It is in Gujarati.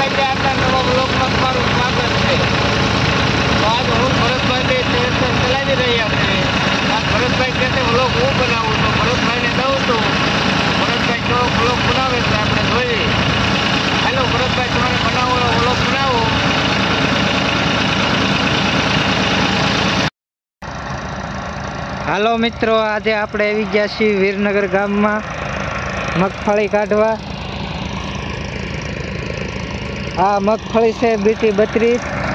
આજે આપણા નવા બ્લોગમાં તમારું સ્વાગત છે। તો આજ હું ભરતભાઈ ટેન્શન ચલાવી રહ્યા છે। આ ભરતભાઈ કહેશે બ્લોગ હું બનાવું, તો ભરતભાઈને દઉં છું। ભરતભાઈ કેવો બ્લોગ બનાવે છે આપણે જોઈએ। હાલો ભરતભાઈ, તમારે બનાવો બ્લોગ બનાવો। હાલો મિત્રો, આજે આપણે આવી ગયા છીએ વીરનગર ગામમાં મગફળી કાઢવા। આ મગફળી છે BT 32।